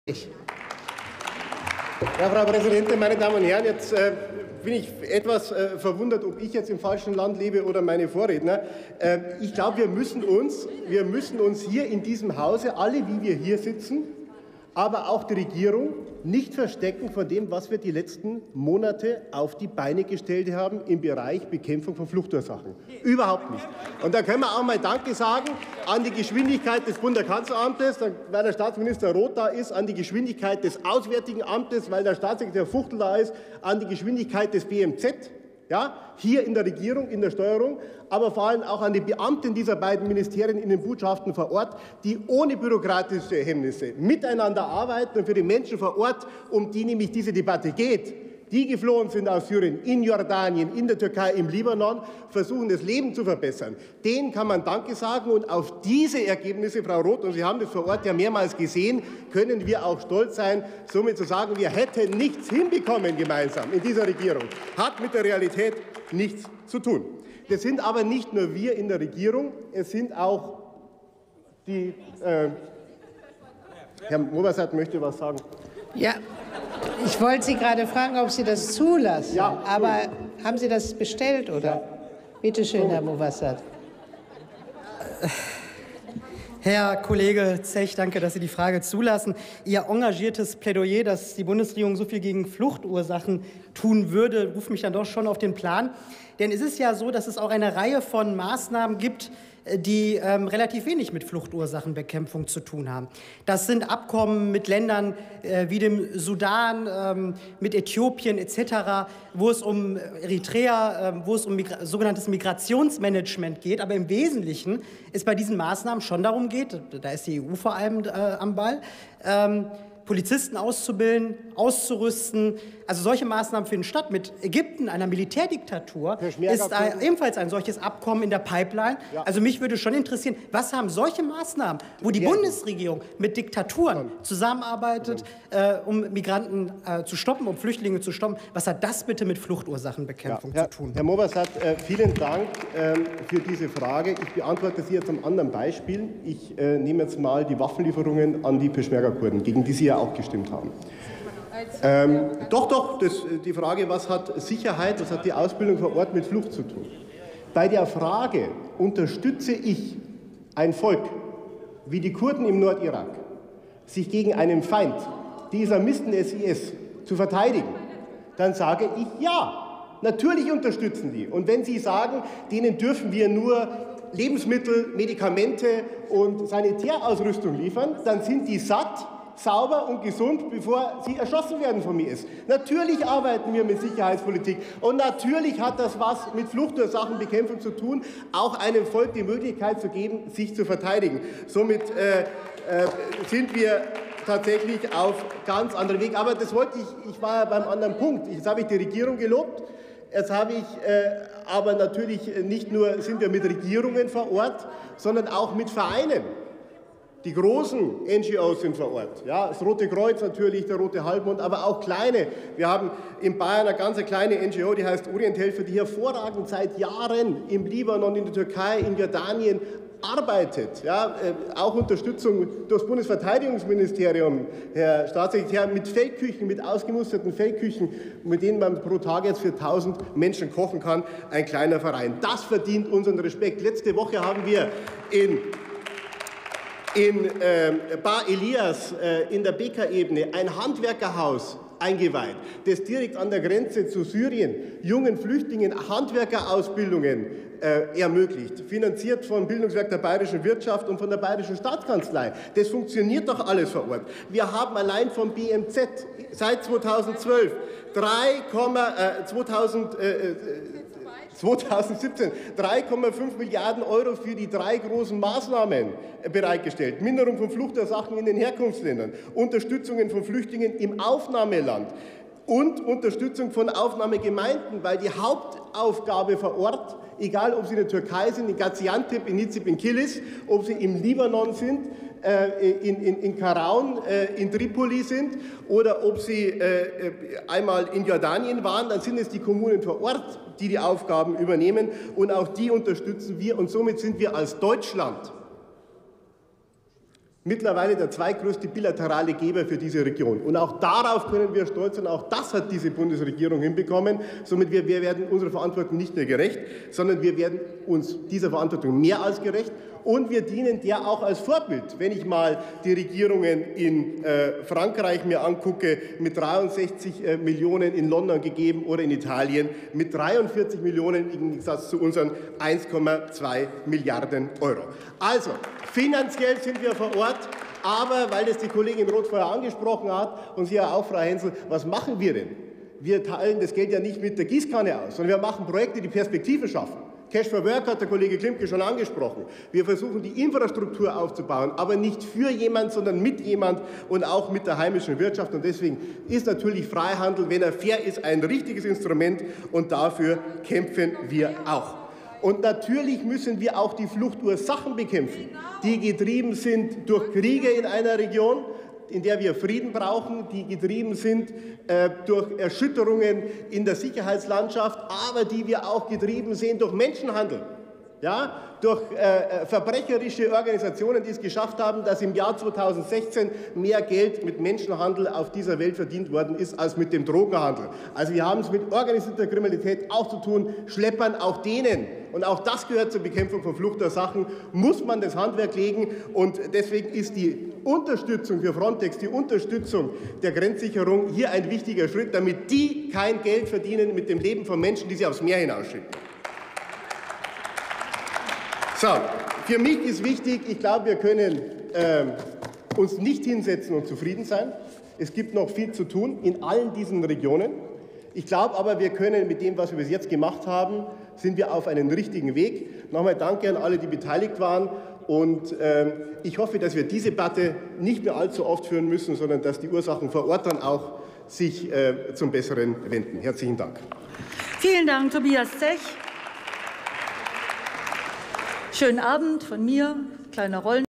Ja, Frau Präsidentin, meine Damen und Herren, jetzt bin ich etwas verwundert, ob ich jetzt im falschen Land lebe oder meine Vorredner. Ich glaube, wir müssen uns hier in diesem Hause, alle wie wir hier sitzen, aber auch die Regierung, nicht verstecken von dem, was wir die letzten Monate auf die Beine gestellt haben im Bereich Bekämpfung von Fluchtursachen. Überhaupt nicht. Und da können wir auch mal Danke sagen an die Geschwindigkeit des Bundeskanzleramtes, weil der Staatsminister Roth da ist, an die Geschwindigkeit des Auswärtigen Amtes, weil der Staatssekretär Fuchtel da ist, an die Geschwindigkeit des BMZ, ja, hier in der Regierung, in der Steuerung, aber vor allem auch an die Beamten dieser beiden Ministerien in den Botschaften vor Ort, die ohne bürokratische Hemmnisse miteinander arbeiten und für die Menschen vor Ort, um die nämlich diese Debatte geht, die geflohen sind aus Syrien, in Jordanien, in der Türkei, im Libanon, versuchen das Leben zu verbessern. Denen kann man Danke sagen und auf diese Ergebnisse, Frau Roth, und Sie haben das vor Ort ja mehrmals gesehen, können wir auch stolz sein, somit zu sagen, wir hätten nichts hinbekommen gemeinsam in dieser Regierung. Hat mit der Realität nichts zu tun. Das sind aber nicht nur wir in der Regierung, es sind auch die... Herr Mobersat möchte was sagen. Ja, ich wollte Sie gerade fragen, ob Sie das zulassen. Ja, aber haben Sie das bestellt, oder? Ja. Bitte schön, Herr Mobersat. Herr Kollege Zech, danke, dass Sie die Frage zulassen. Ihr engagiertes Plädoyer, dass die Bundesregierung so viel gegen Fluchtursachen tun würde, ruft mich dann doch schon auf den Plan. Denn es ist ja so, dass es auch eine Reihe von Maßnahmen gibt, die relativ wenig mit Fluchursachenbekämpfung zu tun haben. Das sind Abkommen mit Ländern wie dem Sudan, mit Äthiopien etc., wo es um Eritrea, wo es um sogenanntes Migrationsmanagement geht. Aber im Wesentlichen ist bei diesen Maßnahmen schon darum geht, da ist die EU vor allem am Ball, Polizisten auszubilden, auszurüsten. Also solche Maßnahmen finden statt. Mit Ägypten, einer Militärdiktatur, ist ebenfalls ein solches Abkommen in der Pipeline. Ja. Also mich würde schon interessieren, was haben solche Maßnahmen, wo die Bundesregierung mit Diktaturen zusammenarbeitet, um Migranten zu stoppen, um Flüchtlinge zu stoppen, was hat das bitte mit Fluchursachenbekämpfung zu tun? Herr Mobersat, vielen Dank für diese Frage. Ich beantworte sie jetzt am anderen Beispiel. Ich nehme jetzt mal die Waffenlieferungen an die Peschmerga-Kurden, gegen die Sie ja auch gestimmt haben. Die Frage, was hat Sicherheit, was hat die Ausbildung vor Ort mit Flucht zu tun? Bei der Frage, unterstütze ich ein Volk wie die Kurden im Nordirak, sich gegen einen Feind, die Islamisten des IS, zu verteidigen, dann sage ich ja, natürlich unterstützen die. Und wenn Sie sagen, denen dürfen wir nur Lebensmittel, Medikamente und Sanitärausrüstung liefern, dann sind die satt, sauber und gesund, bevor sie erschossen werden vom IS. Natürlich arbeiten wir mit Sicherheitspolitik und natürlich hat das was mit Fluchtursachenbekämpfung zu tun, auch einem Volk die Möglichkeit zu geben, sich zu verteidigen. Somit sind wir tatsächlich auf ganz anderem Weg. Aber das wollte ich war ja beim anderen Punkt. Jetzt habe ich die Regierung gelobt. Jetzt habe ich aber natürlich nicht nur sind wir mit Regierungen vor Ort, sondern auch mit Vereinen. Die großen NGOs sind vor Ort, ja, das Rote Kreuz natürlich, der Rote Halbmond, aber auch kleine. Wir haben in Bayern eine ganz kleine NGO, die heißt Orienthilfe, die hervorragend seit Jahren im Libanon, in der Türkei, in Jordanien arbeitet. Ja, auch Unterstützung durch das Bundesverteidigungsministerium, Herr Staatssekretär, mit Feldküchen, mit ausgemusterten Feldküchen, mit denen man pro Tag jetzt für 1000 Menschen kochen kann. Ein kleiner Verein. Das verdient unseren Respekt. Letzte Woche haben wir in Bar Elias in der Beka-Ebene ein Handwerkerhaus eingeweiht, das direkt an der Grenze zu Syrien jungen Flüchtlingen Handwerkerausbildungen ermöglicht, finanziert vom Bildungswerk der Bayerischen Wirtschaft und von der Bayerischen Staatskanzlei. Das funktioniert doch alles vor Ort. Wir haben allein vom BMZ seit 2012 2017 3,5 Milliarden Euro für die 3 großen Maßnahmen bereitgestellt. Minderung von Fluchtursachen in den Herkunftsländern, Unterstützungen von Flüchtlingen im Aufnahmeland und Unterstützung von Aufnahmegemeinden, weil die Hauptaufgabe vor Ort, egal ob sie in der Türkei sind, in Gaziantep, in Nizip, in Kilis, ob sie im Libanon sind, in Karaun, in Tripoli sind oder ob sie einmal in Jordanien waren, dann sind es die Kommunen vor Ort, die die Aufgaben übernehmen und auch die unterstützen wir und somit sind wir als Deutschland mittlerweile der zweitgrößte bilaterale Geber für diese Region. Und auch darauf können wir stolz sein, auch das hat diese Bundesregierung hinbekommen. Somit wir werden unserer Verantwortung nicht nur gerecht, sondern wir werden uns dieser Verantwortung mehr als gerecht. Und wir dienen der auch als Vorbild. Wenn ich mal die Regierungen in Frankreich mir angucke, mit 63 Millionen in London gegeben oder in Italien mit 43 Millionen im Gegensatz zu unseren 1,2 Milliarden Euro. Also, finanziell sind wir vor Ort. Aber, weil das die Kollegin Roth vorher angesprochen hat und Sie ja auch, Frau Hensel, was machen wir denn? Wir teilen das Geld ja nicht mit der Gießkanne aus, sondern wir machen Projekte, die Perspektive schaffen. Cash for Work hat der Kollege Klimke schon angesprochen. Wir versuchen, die Infrastruktur aufzubauen, aber nicht für jemand, sondern mit jemand und auch mit der heimischen Wirtschaft. Und deswegen ist natürlich Freihandel, wenn er fair ist, ein richtiges Instrument und dafür kämpfen wir auch. Und natürlich müssen wir auch die Fluchtursachen bekämpfen, die getrieben sind durch Kriege in einer Region, in der wir Frieden brauchen, die getrieben sind durch Erschütterungen in der Sicherheitslandschaft, aber die wir auch getrieben sehen durch Menschenhandel. Ja, durch verbrecherische Organisationen, die es geschafft haben, dass im Jahr 2016 mehr Geld mit Menschenhandel auf dieser Welt verdient worden ist als mit dem Drogenhandel. Also wir haben es mit organisierter Kriminalität auch zu tun, Schleppern, auch denen, und auch das gehört zur Bekämpfung von Fluchtursachen, muss man das Handwerk legen. Und deswegen ist die Unterstützung für Frontex, die Unterstützung der Grenzsicherung hier ein wichtiger Schritt, damit die kein Geld verdienen mit dem Leben von Menschen, die sie aufs Meer hinausschicken. So, für mich ist wichtig, ich glaube, wir können uns nicht hinsetzen und zufrieden sein. Es gibt noch viel zu tun in allen diesen Regionen. Ich glaube aber, wir können mit dem, was wir bis jetzt gemacht haben, sind wir auf einem richtigen Weg. Nochmal danke an alle, die beteiligt waren. Und ich hoffe, dass wir diese Debatte nicht mehr allzu oft führen müssen, sondern dass die Ursachen vor Ort dann auch sich zum Besseren wenden. Herzlichen Dank. Vielen Dank, Tobias Zech. Schönen Abend von mir, kleiner Rollen.